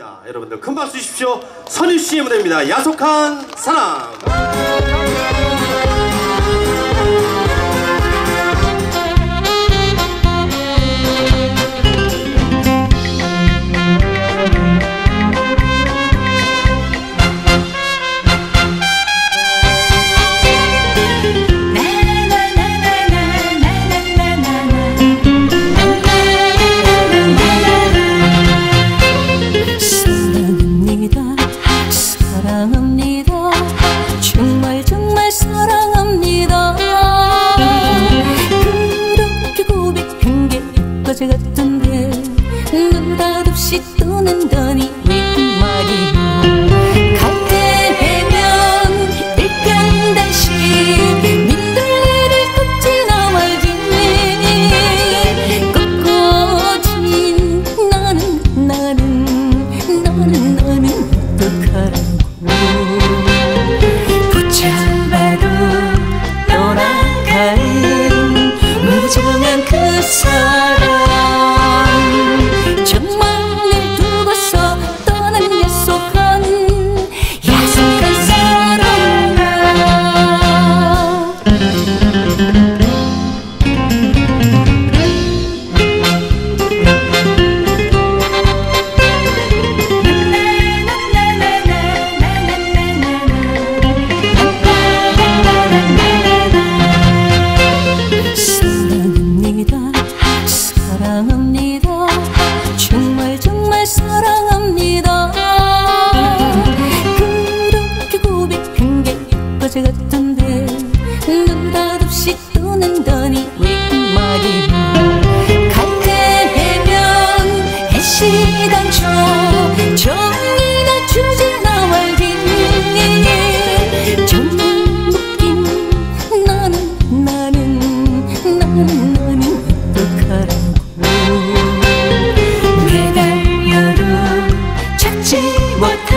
무대입니다. 여러분들 큰 박수 주십시오. 선유씨의 무대입니다. 야속한 사랑. 정말 정말 사랑합니다. 그렇게 고백한 게 어제 같던데 느닷없이 떠난다니 왜 말이야. 같은 해면 일편 단신 민들레를 꺾지 나말지 꺾어진 나는 어떡하라고. 붙잡아도 떠나가는 무정한 그 사랑, 정말 날 두고서 떠난 야속한 사랑. 사랑합니다. 정말 정말 사랑합니다. 그렇게 고백한 게 어제 같던데 느닷없이 떠난다니 왜 말이야. 같은 해면 해시당초 정이나 주지 나말지 정말 웃긴 나는 어떡하라고. 매달려도 찾지 못한